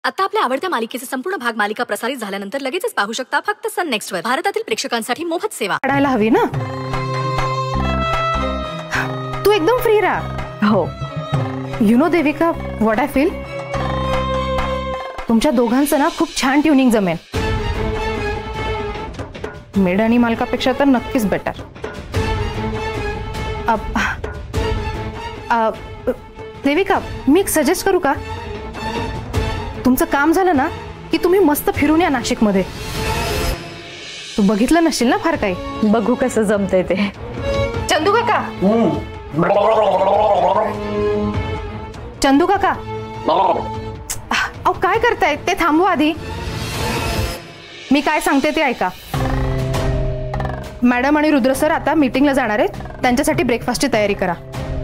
आता आपल्या आवडत्या मालिकेचे संपूर्ण भाग मालिका प्रसारित झाल्यानंतर लगेचच पाहू शकता फक्त सन नेक्स्ट वर. भारतातील प्रेक्षकांसाठी मोफत सेवा. काढायला हवी ना. तू एकदम फ्री राहा. हो. You know Devika, what I feel, तुमच्या दोघांचं ना खूप छान ट्युनिंग जमेल. मेड आणि मालकापेक्षा तर नक्कीच बेटर. देविका, मी एक सजेस्ट करू का? तुमचं काम झालं ना की तुम्ही मस्त फिरून या नाशिकमध्ये. तू बघितलं नसेल ना फार काही. बघू कसं जमतंय ते. चंदू काका, चंदू काका, अहो काय करताय ते थांबवा आधी. मी काय सांगते ते ऐका. मॅडम आणि रुद्र सर आता मीटिंगला जाणार आहेत. त्यांच्यासाठी ब्रेकफास्टची तयारी करा.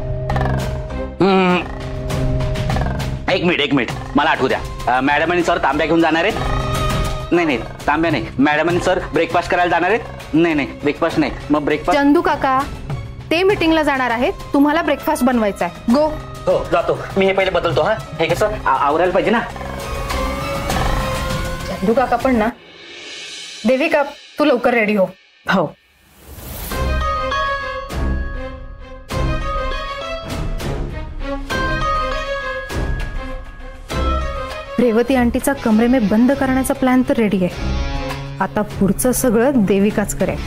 एक मिनिट मला आठवू द्या. मॅडम आणि सर तांब्या घेऊन जाणार आहेत. नाही तांब्या नाही. मॅडम आणि सर ब्रेकफास्ट करायला जाणार आहेत. नाही ब्रेकफास्ट नाही. मग ब्रेकफास्ट. चंदू काका, ते मीटिंगला जाणार आहेत. तुम्हाला ब्रेकफास्ट बनवायचा आहे. गो. हो जातो मी. हे पहिले बदलतो. हा हे कसं आवरायला पाहिजे ना. चंदू काका पण ना. देविका, तू लवकर रेडी हो. हो. रेवती आंटीचा कमरे में बंद करण्याचा प्लॅन तर रेडी आहे. आता पुढचं सगळं देविकाच करेल.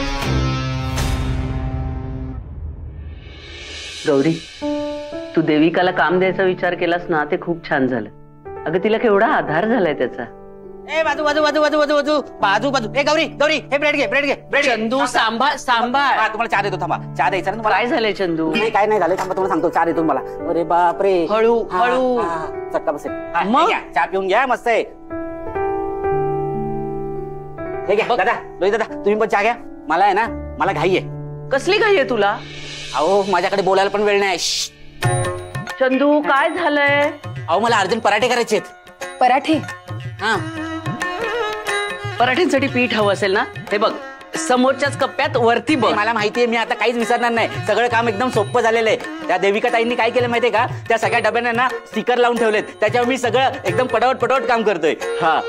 गौरी, तू देविकाला काम द्यायचा विचार केलास ना, ते खूप छान झालं. अगं तिला केवढा आधार झालाय त्याचा. ए बाजू बाजू बाजू बाजू बाजू बाजू बाजू बाजू. ए गौरी हे ब्रेड घे ब्रेड. चंदू सांभाळ. तुम्हाला चहा देतो. थांबा, चहा द्यायचा ना. काय झालंय चंदू? नाही काय नाही झालं. थांबा तुम्हाला सांगतो. चहा देतो मला. अरे बापरे. हळू. चटका बसेल. मग चहा पिऊन घ्या. मस्त आहे. हे घ्या दादा. रोहित दादा, तुम्ही पण चहा घ्या. मला आहे ना, मला घाई आहे. कसली घाई आहे तुला? अहो माझ्याकडे बोलायला पण वेळ नाही. चंदू काय झालंय? अहो मला अर्जंट पराठे करायचे आहेत. पराठे? हा. पराठ्यांसाठी पीठ हवं असेल ना. हे बघ, समोरच्याच कप्प्यात वरती बघ. मला माहितीये, मी आता काहीच विसरणार नाही. सगळं काम एकदम सोपं झालेलं आहे. त्या देविका ताईंनी काय केलं माहितीये का? त्या सगळ्या डब्यांना ना स्टिकर लावून ठेवलेत. त्याच्यावर मी सगळं एकदम पटावट काम करतोय. हा.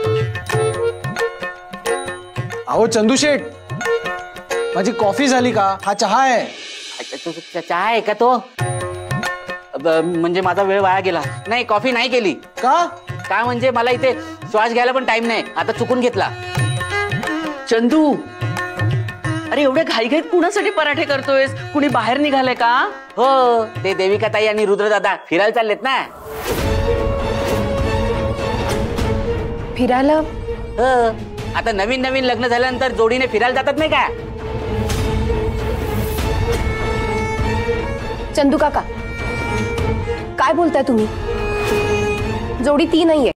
अहो चंदू शेठ, माझी कॉफी झाली का? हा चहा आहे. चहा आहे का तो? म्हणजे माझा वेळ वाया गेला. नाही, कॉफी नाही केली. का म्हणजे मला इथे श्वास घ्यायला पण टाइम नाही. आता चुकून घेतला. चंदू, अरे एवढ्या घाईघाईत कुणासाठी पराठे करतोयस? कुणी बाहेर निघालंय का? हो, ते देविका ताई आणि रुद्र दादा फिरायला चाललेत ना. फिरायला? आता नवीन लग्न झाल्यानंतर जोडीने फिरायला जातात नाही का? चंदू काका, काय बोलताय तुम्ही? जोडी ती नाहीये.